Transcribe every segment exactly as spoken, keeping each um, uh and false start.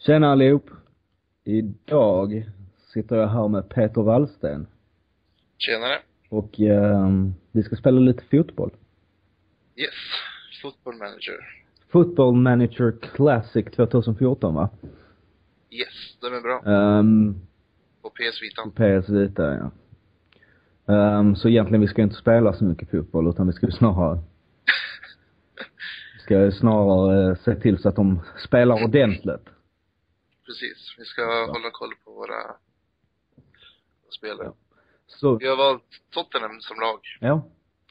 Tjena allihop. Idag sitter jag här med Peter Wallsten. Tjenare. Och eh, vi ska spela lite fotboll. Yes, Football Manager. Football Manager Classic tjugo fjorton, va? Yes, den är bra. Um, På P S Vita. P S Vita, ja. Um, så egentligen vi ska inte spela så mycket fotboll, utan vi ska snarare ska snarare se till så att de spelar ordentligt. Precis, vi ska ja. hålla koll på våra spelare. Ja. Så, vi har valt Tottenham som lag. Ja.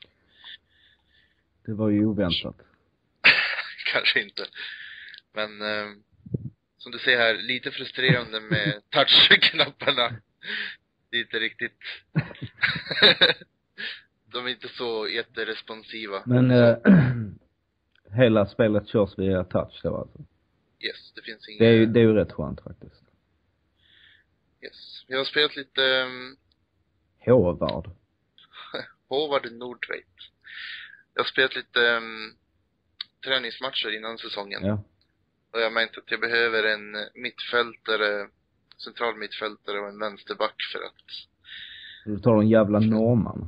Det var ju oväntat. Kanske inte. Men eh, som du ser här, lite frustrerande med touchknapparna. Det är inte riktigt. De är inte så jätteresponsiva. Men eh, hela spelet körs via touch då alltså. Yes, det finns inga... Det är ju, det är ju rätt skönt faktiskt. Yes, vi har spelat lite... Um... Håvard. Håvard Nordtveit. Jag har spelat lite um, träningsmatcher innan säsongen. Ja. Och jag har märkt att jag behöver en mittfältare, central mittfältare och en vänsterback för att... Du tar en jävla norrman.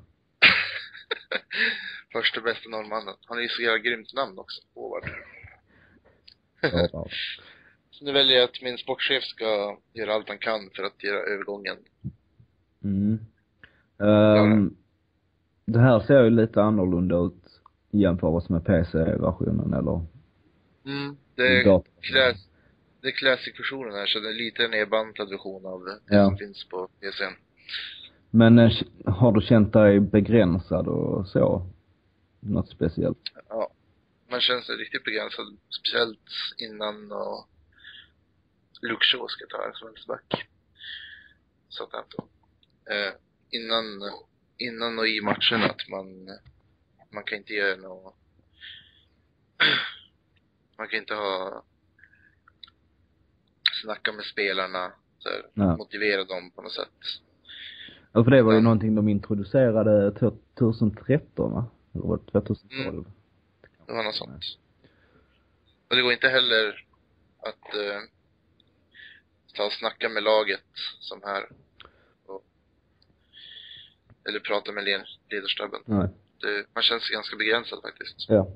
Första bästa norrmannen. Han är ju så jävla grymt namn också, Håvard. Ja. Så nu väljer jag att min sportchef ska göra allt han kan för att göra övergången. Mm. Um, det här ser ju lite annorlunda ut jämfört med P C-versionen, eller? Mm, det är, class, det är classic-versionen här, så det är lite en nedbantad version av det ja. som finns på P C. Men äh, har du känt dig begränsad och så? Något speciellt? Ja, man känner sig riktigt begränsad. Speciellt innan och Luke Shaw ska ta här som vänsterback. Så att eh, innan, innan och i matchen att man man kan inte göra något. Man kan inte ha snacka med spelarna så här, motivera dem på något sätt. Ja, för det var ju ja. någonting de introducerade tjugohundratretton, va? Eller var det tjugotolv? Mm. Det var något sånt. Och det går inte heller att uh, ta och snacka med laget som här. Och, eller prata med ledarstaben. Nej. Det, man känns ganska begränsad faktiskt. Ja.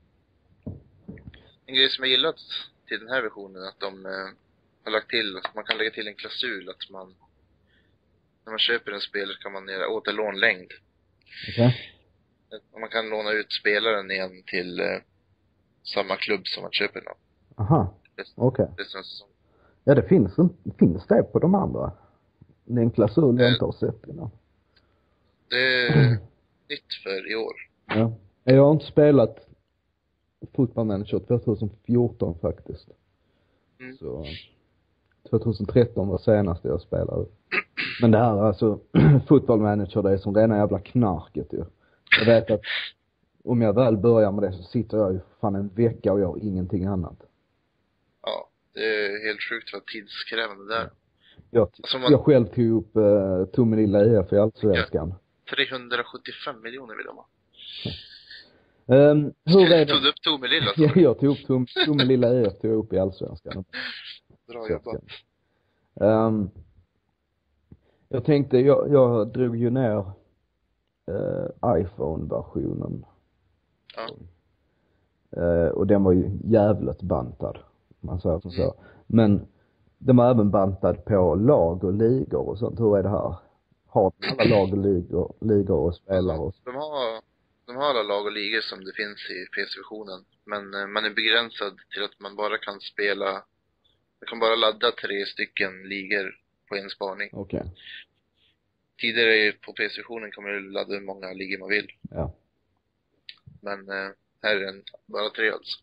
En grej som jag gillat till den här versionen är att de uh, har lagt till, att man kan lägga till en klausul att man när man köper en spelare kan man göra återlånlängd. Okej. Okay. Man kan låna ut spelaren igen till uh, samma klubb som man köper den. Aha, okej. Okay. Ja, det finns, det finns det på de andra. Det är en klausul jag inte har sett innan. Det är mm. nytt för i år. Ja. Jag har inte spelat Football Manager tjugo fjorton faktiskt. Mm. Så tjugotretton var senaste jag spelade. Men det här alltså, Football Manager, det är som rena jävla knarket ju. Jag vet att om jag väl börjar med det så sitter jag ju fan en vecka och gör ingenting annat. Ja, det är helt sjukt vad tidskrävande där. Jag, alltså man, jag själv tog upp uh, Tomelilla E F i Allsvenskan. trehundrasjuttiofem miljoner vill de ha. Um, hur är det? Tog du upp Tomelilla? Ja, jag tog upp Tom, Tomelilla E F tog upp i Allsvenskan. Bra jobbat. Um, jag tänkte, jag, jag drog ju ner uh, iPhone-versionen. Ja. Uh, och den var ju jävligt bantad. Man säger som mm. så. Men den var även bantad på lag och ligor och sånt. Hur är det här? Har alla lag och ligor, ligor och spelare? Och... De har, de har alla lag och ligor som det finns i P C-versionen. Men uh, man är begränsad till att man bara kan spela. Man kan bara ladda tre stycken ligor på en spaning. Okej. Okay. Tidigare på P C-versionen kan man ladda hur många ligor man vill. Ja. Men uh, här är den bara tre alltså.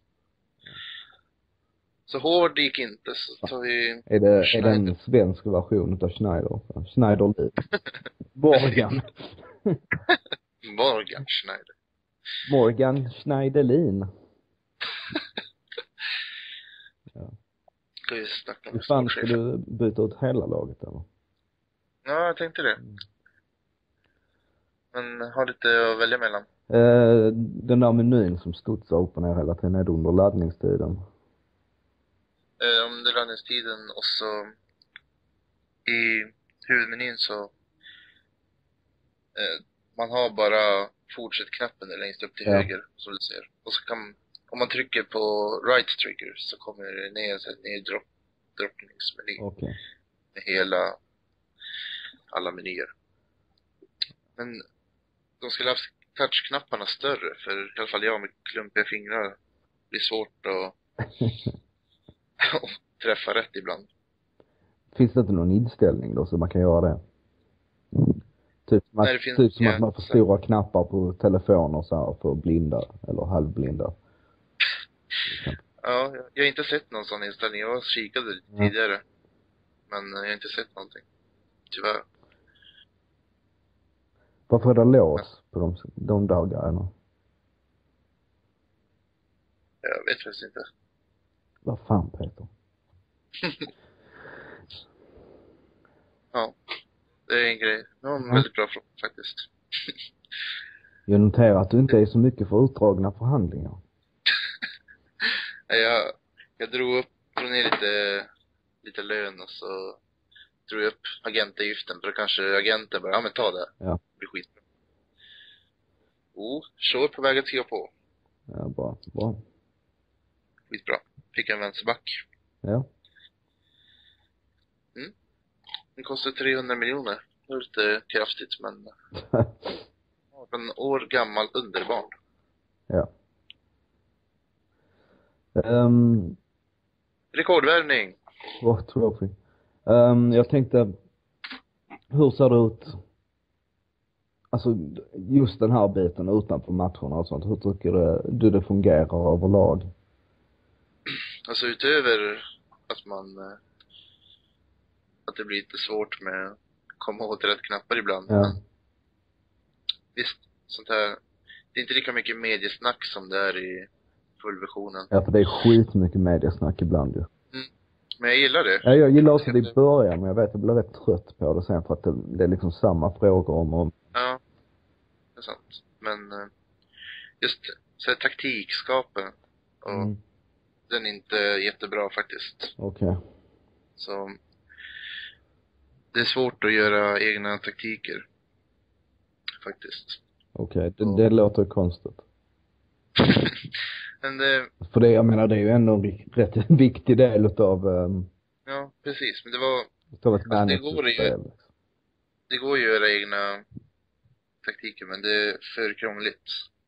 Så hård gick inte, så tar vi... Är det, är det en svensk version av Schneider? Schneider Liv. Morgan. Morgan Schneider. Morgan Schneiderlin. Ja. Ska vi snacka med hur fan ska du byta ut hela laget eller? Ja, jag tänkte det. Men har lite att välja mellan. Eh, den där menyn som studsar upp och ner hela tiden är under laddningstiden. eh, under laddningstiden och så i huvudmenyn så eh, man har bara fortsätt-knappen där längst upp till Ja. höger som du ser. Och så kan, om man trycker på right trigger så kommer det ner så här neddropp, droppningsmeny Okej. med hela alla menyer. Men de skulle ha haft touchknapparna större, för i alla fall jag med klumpiga fingrar det blir svårt att träffa rätt ibland. Finns det inte någon inställning då så man kan göra det? Typ som, Nej, att, det finns typ som inga- att man får stora knappar på telefoner så här för blinda eller halvblinda. Ja, jag- jag har inte sett någon sån inställning. Jag har kikat lite Ja. tidigare. Men jag har inte sett någonting. Tyvärr. Varför är det lås på de, de där grejerna? Jag vet faktiskt inte. Vad fan, Peter? Ja, det är en grej. Det var en Ja. väldigt bra fråga faktiskt. Jag noterar att du inte är så mycket för utdragna förhandlingar. jag, jag drog upp, drog ner lite, lite lön och så drog jag upp agentavgiften. För då kanske agenten bara, ja men ta det. Ja. Det blir skitbra. Oh, kör på väg att skriva på. Ja, bra. Bra. Skitbra. Fick en vänsterback. Ja. Den kostar trehundra miljoner. Det är lite kraftigt, men arton år gammal underbarn. Ja. Um, Rekordvärvning. What trophy. Um, jag tänkte, hur ser det ut? Alltså, just den här biten utanför matcherna och sånt. Hur tycker du, du det fungerar överlag? Alltså utöver att man eh, att det blir lite svårt med att komma åt rätt knappar ibland. Ja. Men visst, sånt här. Det är inte lika mycket mediesnack som det är i fullversionen. Ja, för det är skitmycket mediasnack ibland ju. Men jag gillar det. Ja, jag gillar också det i början, men jag vet att jag blir rätt trött på det sen för att det, det är liksom samma frågor om och... Ja, det är sant. Men eh, just så här, taktikskapen och Mm. den är inte jättebra faktiskt. Okej. Så det är svårt att göra egna taktiker. Faktiskt. Okej, det, det låter konstigt. Men det, För det, jag menar, det är ju ändå en ri- rätt viktig del utav, um, ja precis. Men det var, utav ett Alltså, det går ju- managerspel. det går att göra egna taktiker, men det är för krångligt.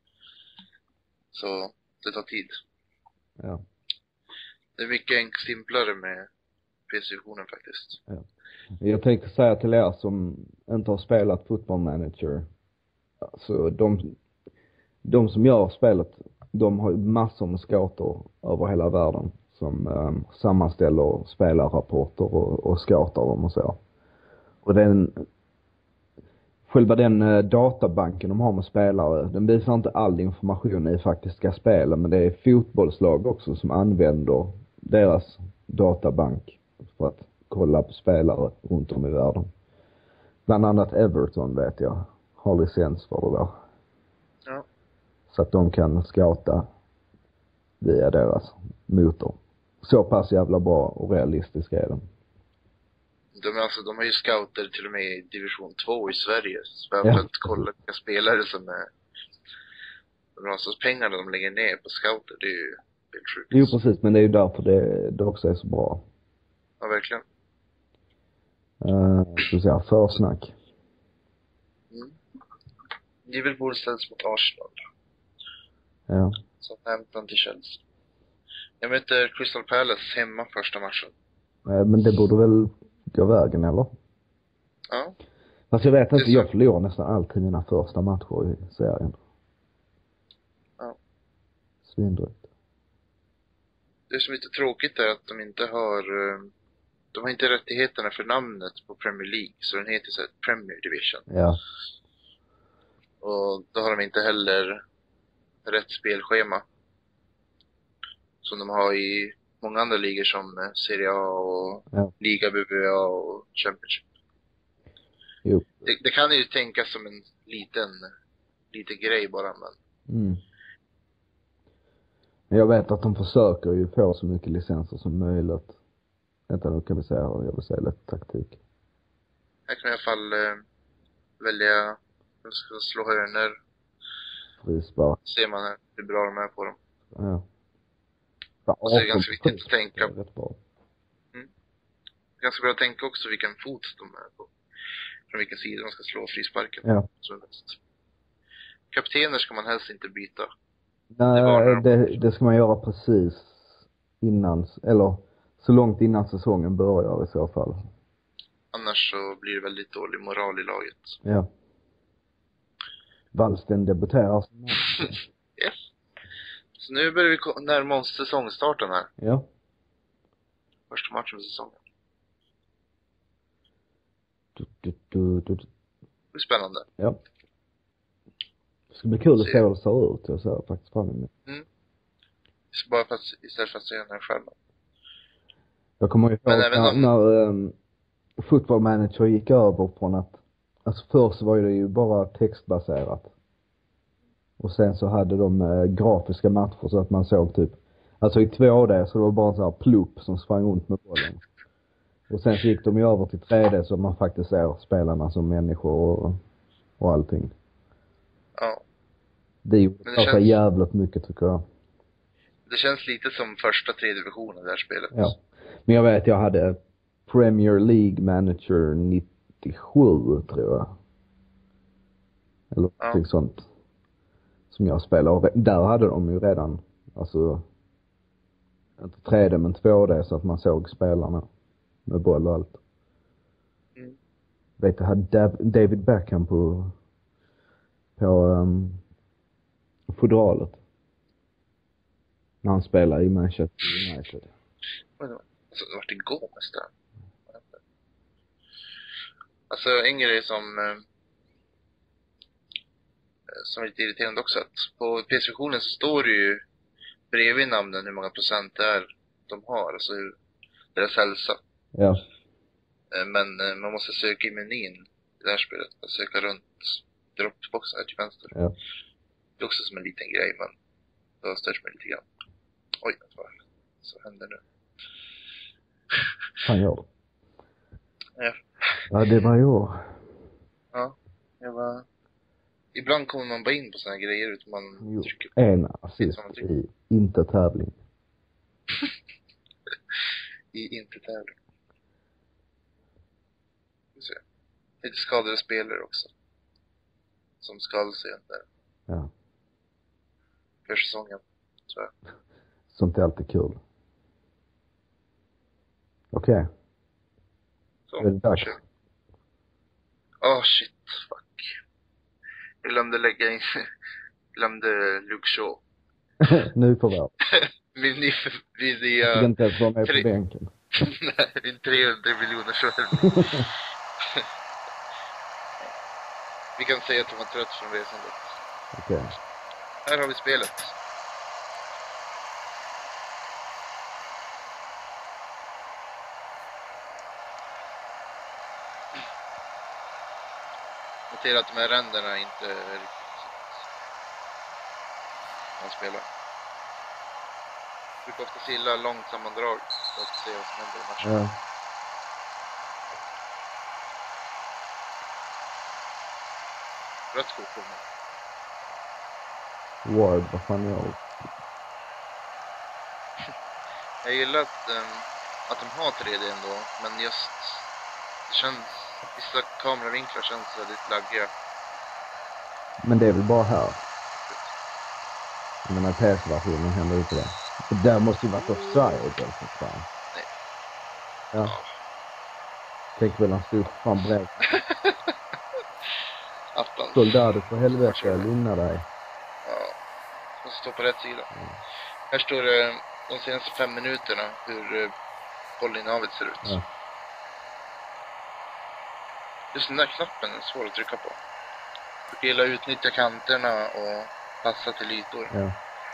Så det tar tid. Ja. Det är mycket enk- simplare med precisionen faktiskt. Jag tänkte säga till er som inte har spelat Football Manager. Alltså de, de som gör spelet, de har ju massor med scouter över hela världen. Som um, sammanställer spelarrapporter och, och scoutar dem och så. Och den, själva den uh, databanken de har med spelare, den visar inte all information i faktiska spelen. Men det är fotbollslag också som använder deras databank för att kolla på spelare runt om i världen. Bland annat Everton vet jag har licens för det där. Ja. Så att de kan scouta via deras motor. Så pass jävla bra och realistiska är de. De, är alltså, de har ju scouter till och med i division två i Sverige. Så Ja. för att kolla vilka spelare som är... De har så pengarna de lägger ner på scouter, det är ju helt sjukt. Jo precis, men det är ju därför det, det också är så bra. Ja, verkligen. Uh, ska vi säga, försnack. Mm. Liverpool ställs mot Arsenal. Ja. Southampton till Chelsea. Jag möter Crystal Palace hemma första matchen. Uh, men det borde väl gå vägen, eller? Ja. Fast jag vet inte, Det är så. jag förlorar nästan alltid mina första matcher i serien. Ja. Svindrygt. Det som är lite tråkigt är att de inte har... eh, De har inte rättigheterna för namnet på Premier League. Så den heter så här Premier Division. Ja. Och då har de inte heller rätt spelschema. Som de har i många andra ligor som eh, Serie A och Ja. Liga B B A och Championship. Jo. Det, det kan ju tänkas som en liten, liten grej bara, men Mm. Men jag vet att de försöker ju få så mycket licenser som möjligt. Vänta, nu kan vi säga, jag vill säga lite taktik. Här kan jag i alla fall eh, välja, jag ska slå hörnor. Frispark. Ser man här hur bra de är på dem. Ja. Och så är det ganska viktigt att tänka. Det är rätt bra. Mm. Ganska bra att tänka också vilken fot de är på. Från vilken sida de ska slå frisparken. Ja. Så bäst. Kaptener ska man helst inte byta. Nej, det, det, det ska man göra precis innan, eller så långt innan säsongen börjar i så fall. Annars så blir det väldigt dålig moral i laget. Ja. Wallsten debuterar. Yes. Så nu börjar vi ko- närma oss säsongstarten här. Ja. Första matchen för säsongen. Du, du, du, du. Det blir spännande. Ja. Det ska bli kul att Se. se hur det ser ut. Jag ser faktiskt fram emot. Mm. Så bara för att, istället för att se den här själv. Jag kommer ihåg Men även när, om- när um, Football Manager gick över från att, alltså först var det ju bara textbaserat. Och sen så hade de eh, grafiska matcher så att man såg typ, alltså i två D så det var bara en sån här plupp som sprang runt med bollen. Och sen så gick de ju över till tre D så man faktiskt ser spelarna som människor och, och allting. Ja. Det gjorde Men det det känns- jävligt mycket tycker jag. Det känns lite som första tre divisionen det här spelet. Ja. Men jag vet, jag hade Premier League Manager nittiosju tror jag. Eller Ja. någonting sånt. Som jag spelade. Och där hade de ju redan, alltså, inte tre D men två D så att man såg spelarna med boll och allt. Mm. Vet du, hade Dav- David Beckham på, på um, fodralet. När han spelar i Manchester United. Men det var- Alltså, det vart igår nästan. Alltså, en grej som eh, som är lite irriterande också, att på P-sektionen står det ju bredvid namnen hur många procent det är de har, alltså hur deras hälsa. Ja. Eh, Men eh, man måste söka i menyn i det här spelet. Att söka runt dropboxen här till vänster. Ja. Det är också som en liten grej, men det har stört mig lite grann. Oj, vad så händer nu? Han gör det. Ja. Ja, det var jag. Ja, jag var... Ibland kommer man bara in på såna här grejer utan man Jo. trycker på. En assist i inte tävling. I inte tävling. Vi ser. Lite skadade spelare också. Som skallsen där Ja. för säsongen, tror jag. Sånt är alltid kul. Okej. Okay. Så, Är det dags? kör. Åh, oh, shit, fuck. Jag glömde lägga in, glömde Luke Shaw. Nu på vår. Min nya, min Jag fick nya, inte ens vara med på tre- bänken. min trehundra miljoner själv. Vi kan säga att de var trött från resandet. Okej. Okay. Här har vi spelet. Notera att de här ränderna inte är riktigt man spelar. Jag brukar ofta gilla långt sammandrag för att se vad som händer i matchen. Ja. Rött kort på mig. Ward, vad fan gör du? Jag gillar att, um, att de har tre D ändå, men just det känns, vissa kameravinklar känns väldigt laggiga. Men det är väl bara här. Jag menar P S-versionen händer inte det. Det där måste ju varit offside eller så fan. Nej. Ja. Tänk väl han stod fan bredvid. Attans. Soldado för helvete, lugna dig. Ja. Måste stå på rätt sida. Mm. Här står det de senaste fem minuterna hur uh, bollinnehavet ser ut. Ja. Just den där knappen är svår att trycka på. Du gillar att utnyttja kanterna och passa till ytor. Ja.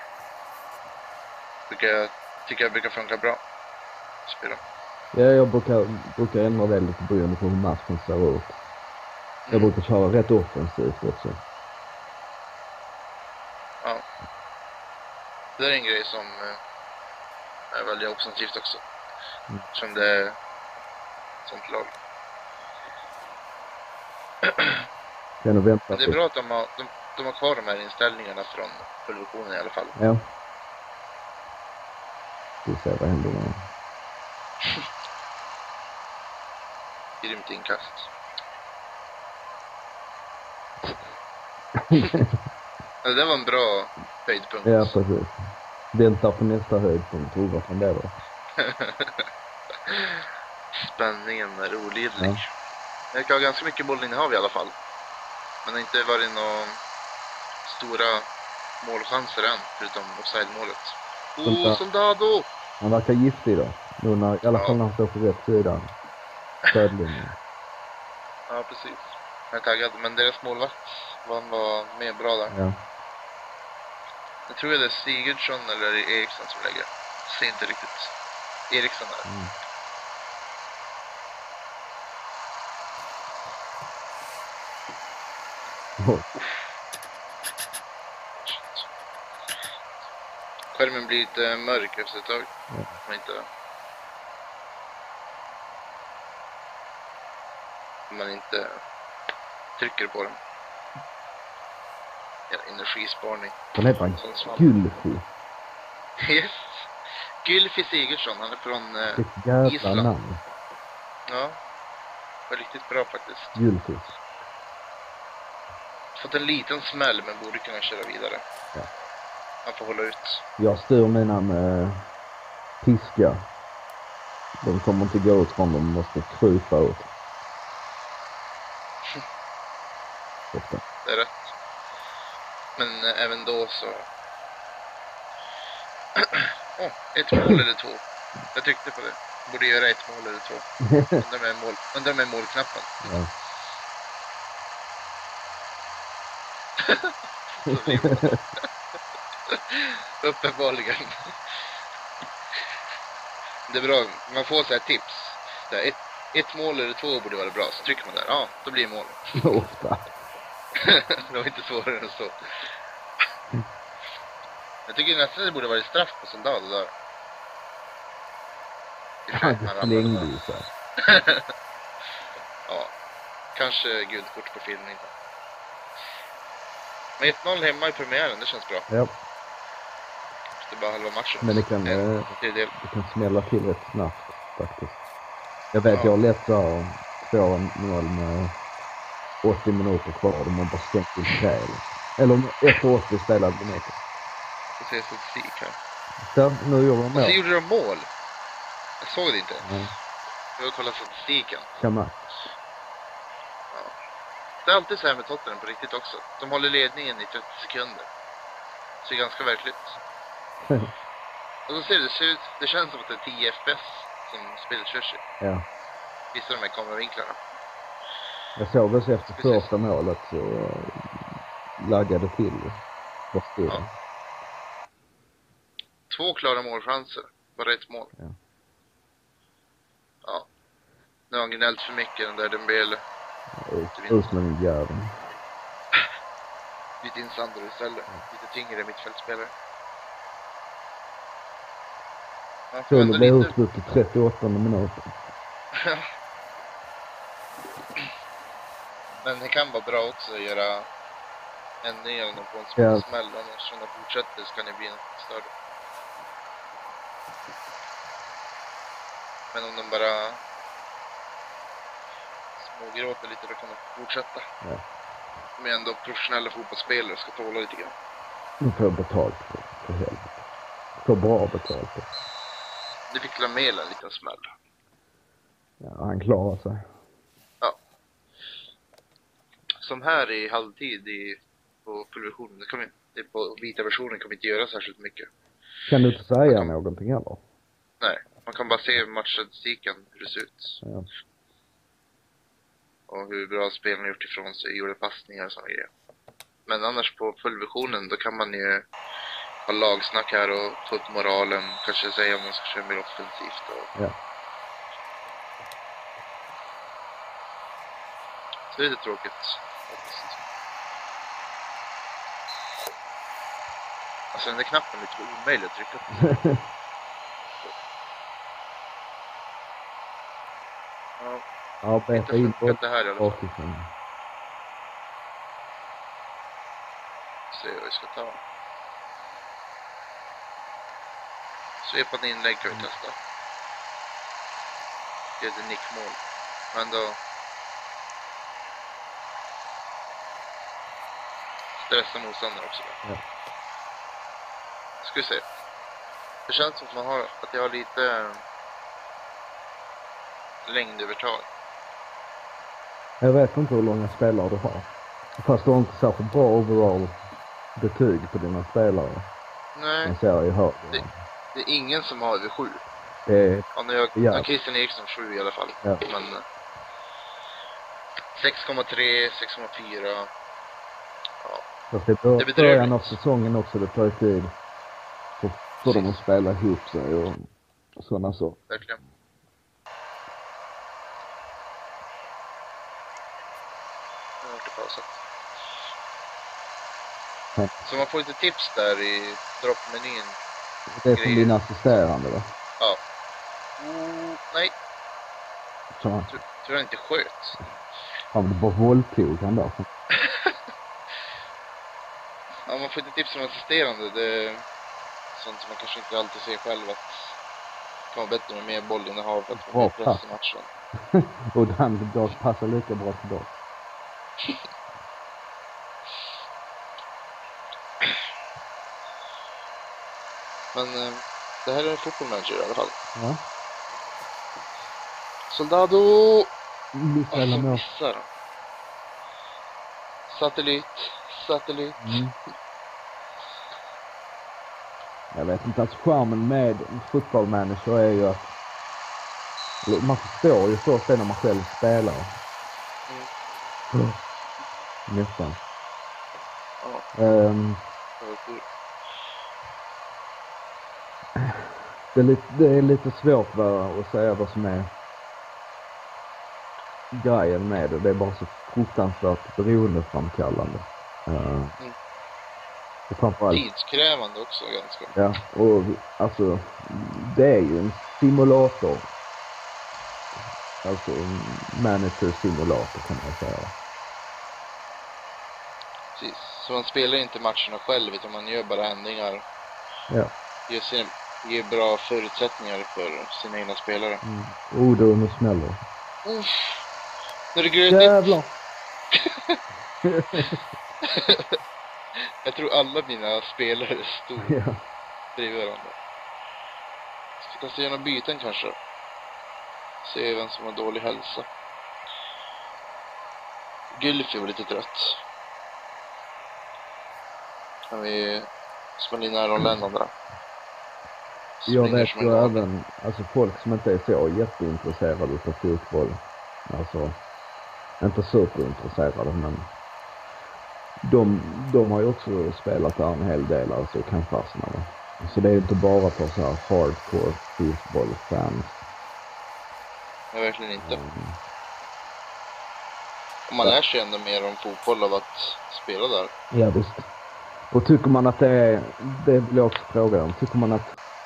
Brukar jag, tycker jag brukar funka bra. Spela. Ja, jag brukar, brukar ändra det lite beroende på hur matchen ser ut. Jag Mm. brukar köra rätt offensivt också. Ja. det är en grej som eh, är väldigt offensivt också. Mm. Som det är sånt lag. Kan du vänta Men det är på- bra att de har, de, de har kvar de här inställningarna från fullversionen i alla fall. Ja. Vi ser vad händer nu. Grymt inkast. Ja, det var en bra höjdpunkt. Ja, precis. Väntar på nästa höjdpunkt. Tror vad kan det vara? Spänningen är olidlig. Ja. Jag har ganska mycket bollinnehav i alla fall. Men det har inte varit några stora målchanser än, förutom offside-målet. Solda- Oh, Soldado! Han verkar giftig då. Nu när, i alla Ja. fall när han står på rätt sida. Stödlinjen. Ja, precis. Jag är taggad, men deras målvakt var, var med bra där. Ja. Jag tror det är Sigurdsson eller är det Eriksson som lägger. Jag ser inte riktigt. Eriksson där. Mm. Oh. Skärmen blir lite mörk efter ett tag. Ja. Om inte... Om man inte trycker på den. Ja, energisparning. Den heter han Sån snabb. Gylfi. Yes. Gylfi Sigurdsson, han är från eh, Vilket jävla Island. namn. Ja. Var riktigt bra faktiskt. Gylfi. Fått en liten smäll men borde kunna köra vidare. Ja. Han får hålla ut. Jag styr mina med piska. De kommer inte gå ut från dem. Måste krypa ut. Ofta. Det är rätt. Men eh, även då så... Åh, ett mål eller två. Jag tyckte på det. Borde göra ett mål eller två. Undrar med mål. Undrar med målknappen. Ja. Så blir det. Uppenbarligen. Det är bra. Man får så här tips. Så här, ett, ett mål eller två borde vara bra. Så trycker man där. Ja, då blir det mål. Ofta. Det var inte svårare än så. Jag tycker nästan det borde vara straff på Soldado där. Han slängde ju sig. Ja. Kanske guldkort på filmen inte. Men ett noll hemma i premiären, det känns bra. Ja. Det är bara halva matchen. Men det kan, En eh, tredjedel. det kan smälla till rätt snabbt faktiskt. Jag vet, Ja. jag har lätt så här två noll med åttio minuter kvar. De har bara stängt in kräl. Eller efter åttio spelade minuter. Jag ser statistik här. Så, nu gör de Och så mål. gjorde de mål. Jag såg det inte. Ja. Jag vill kolla statistiken. Kamak. Det är alltid så här med Tottenham på riktigt också. De håller ledningen i trettio sekunder. Så det är ganska verkligt. Och så ser det, det ser ut, det känns som att det är tio F P S som spelet körs i. Ja. Vissa av de här kameravinklarna. Jag såg också efter Precis. första målet så uh, laggade till. Vad stod Ja. Två klara målchanser. Bara ett mål. Ja. Ja. Nu har han gnällt för mycket den där Dembele. Ut med den jäveln. Byt in Sandro istället. Lite tyngre mittfältspelare. Man får Så ändå det blev lite... utbytt i trettioåttonde minuten. Men det kan vara bra också att göra ändringar om de får en Ja. smäll. Annars om de fortsätter så kan det bli något större. Men om de bara smågråter lite, då kan de fortsätta. Ja. De är ändå professionella fotbollsspelare och ska tåla lite grann. Nu får jag betalt för, för helvete. Får bra betalt för. Det fick Lamela en liten smäll. Ja, han klarar sig. Som här i halvtid i, på fullversionen, det kommer, det på vita versionen kommer inte göra särskilt mycket. Kan du inte säga någonting heller? Nej, man kan bara se matchstatistiken, hur det ser ut. Ja. Och hur bra spelarna gjort ifrån sig, gjorde passningar och såna grejer. Men annars på fullversionen, då kan man ju ha lagsnack här och få upp moralen. Kanske säga om man ska köra mer offensivt. Och... Ja. Så det är lite tråkigt. Alltså den där knappen är lite omöjlig att trycka på. Ja, Ja, beta inte in funkat det här i alla fall. bakifrån. Se vad vi ska ta. Svepande inlägg kan vi testa. Det är ett nickmål. Men då stressa motståndare också då. Ja. Ska vi se. Det känns som att man har, att jag har lite längdövertag. Jag vet inte hur långa spelare du har. Fast du har inte särskilt bra overall betyg på dina spelare. Nej, Man ser ju högre. det, det är ingen som har över sju. Det är, Ja, nu har jag, ja. jag Christian Eriksson sju i alla fall. Ja. Men eh, sex komma tre, sex komma fyra. Ja, fast det är det är början av bedrövligt. säsongen också, det tar ju tid. Så får de att spela ihop sig och sådana så. Verkligen. Jag har varit pausat. Ja. Så man får lite tips där i droppmenyn. Det är som din assisterande va? Ja. Oh, nej, Så tror tror jag inte sköt. han det bara våldtog han där. Ja, man får inte tips som assisterande. Det är sånt som man kanske inte alltid ser själv, att det kan vara bättre med mer bollinnehav för att få Bra mer press pass. i matchen. Och han då passar lika bra tillbaka. Men eh, det här är en fotbollmanager i alla fall. Ja. Soldado! Vissa Alltså mål. missar han. Satellit. Satellit. Mm. Jag vet inte, att charmen med fotbollmanager är ju att man förstår ju först det när man själv spelar. Mm. Mm. Nästan. Ja, Um, det var kul. det, är lite, det är lite svårt va, att säga vad som är grejen med det. Det är bara så fruktansvärt beroendeframkallande. Uh, Mm. och framförallt, Tidskrävande också ganska. ja, och alltså det är ju en simulator. Alltså en manager simulator kan man säga. Precis. Så man spelar inte matcherna själv, utan man gör bara ändringar. Ja. Ger, sin, ger bra förutsättningar för sina egna spelare. Mm. Oh, då nu smäller. Uff. Nu är det grötigt. Jävlar! Jag tror alla mina spelare stod Ja. bredvid varandra. Ska jag se några byten kanske? Se vem som har dålig hälsa. Gylfi var lite trött. Kan vi smälla in Aaron Lennon där? Jag Springer vet som en ju galning. även, alltså folk som inte är så jätteintresserade av fotboll. Alltså, inte superintresserade, men de, de har ju också spelat där en hel del, alltså kan fastna. Va? Så det är ju inte bara för så här hardcore fotbollsfans. Nej, verkligen inte. Mm. Och man Ja. lär sig ändå mer om fotboll av att spela där. Ja, visst. Och tycker man att det är, det vill jag också fråga om, tycker man att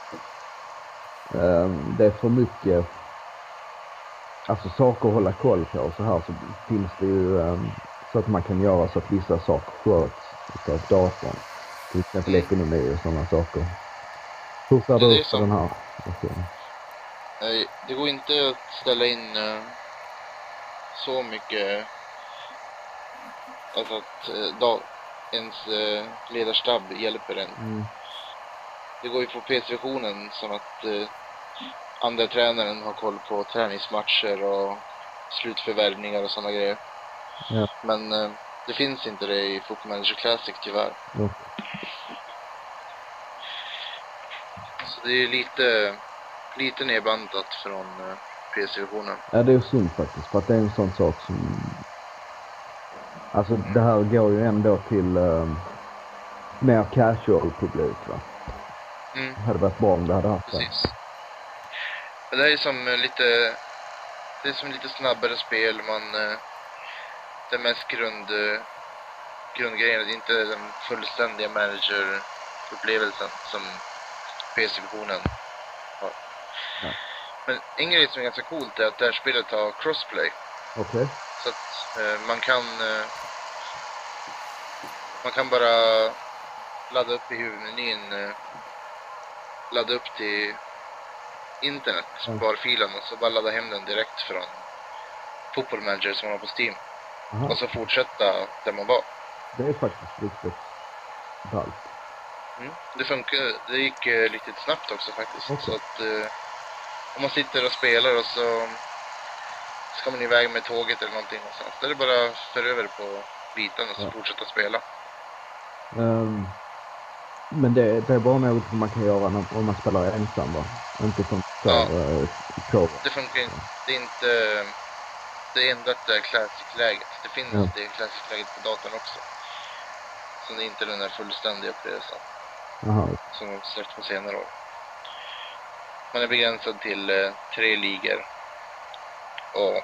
eh, det är för mycket, alltså saker att hålla koll på så här, så finns det ju eh, så att man kan göra så att vissa saker sköts av datorn. Till exempel Mm. ekonomi och sådana saker. Hur ser Det är det det ut för som- den här versionen? Nej, det går inte att ställa in eh, så mycket, alltså att eh, da, ens eh, ledarstab hjälper en. Mm. Det går ju på P C-versionen som att eh, andra tränaren har koll på träningsmatcher och slutförvärvningar och sådana grejer. Ja. Men eh, det finns inte det i Football Manager Classic tyvärr. Ja. Så det är lite, lite nedbantat från eh, P C-versionen. Ja, det är ju synd faktiskt, för att det är en sån sak som, alltså det här går ju ändå till eh, mer casual publik, va? Mm, Det hade varit bra om det hade haft det. precis. Det där är som eh, lite, det är som lite snabbare spel. Man, eh, det mest grund, eh, grundgrejen, det är inte den fullständiga manager upplevelsen som P S-versionen har. Ja. Men en grej som är ganska coolt är att det här spelet har crossplay. Okej. Okay. Så att eh, man kan eh, man kan bara ladda upp i huvudmenyn, eh, ladda upp till internet, Mm. sparfilen, och så bara ladda hem den direkt från Football Manager som man har på Steam. Aha. Och så fortsätta där man var. Det är faktiskt riktigt ballt. Mm. Det funkar, det gick eh, riktigt snabbt också faktiskt. Okay. Så att eh, om man sitter och spelar och så ska man iväg med tåget eller någonting någonstans, där är det bara för över på biten och så ja. fortsätta spela. Um, men det, det är bara något som man kan göra när, om man spelar ensam, va? Inte som ja. uh, det funkar inte. Det är inte det är ändå det Classic-läget. Det finns ja. det Classic-läget på datorn också. Så det är inte den där fullständiga upplevelsen. Aha. Som de släppt på senare år. Man är begränsad till eh, tre ligor. Och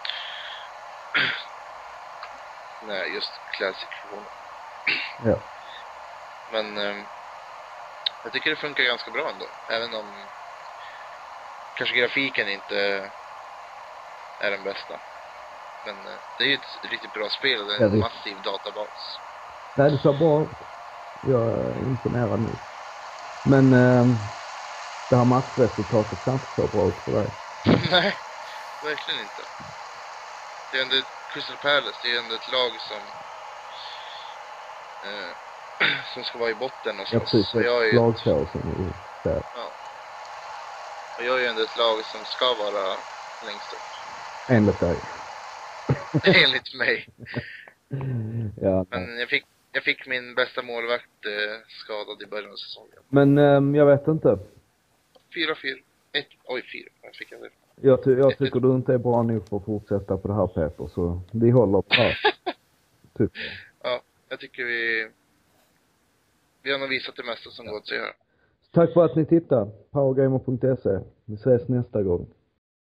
nej, just Classic-versionen. Ja. Men eh, jag tycker det funkar ganska bra ändå. Även om kanske grafiken inte är den bästa. Men eh, det är ju ett riktigt bra spel och det är en ja, massiv databas. Nej, det ser bra. Jag är imponerad nu. Men eh, det här matchresultatet kan inte så bra ut för dig. Nej, verkligen inte. Det är ändå Crystal Palace, det är ändå ett lag som eh, som ska vara i botten och så. Ja, precis. Så jag är ju lagkörelsen ja. Och jag är ju ändå ett lag som ska vara längst upp. Enligt dig. Enligt mig. Ja. Men jag fick jag fick min bästa målvakt eh, skadad i början av säsongen. Men eh, jag vet inte. fyra fyra. ett Oj, fyra. Jag fick det. Jag, ty jag tycker du inte är bra nog för att fortsätta på det här, Peter, så vi håller på här. Typ. Ja, jag tycker vi vi har nog visat det mesta som ja. går att göra. Tack för att ni tittar. powergamer punkt se. Vi ses nästa gång.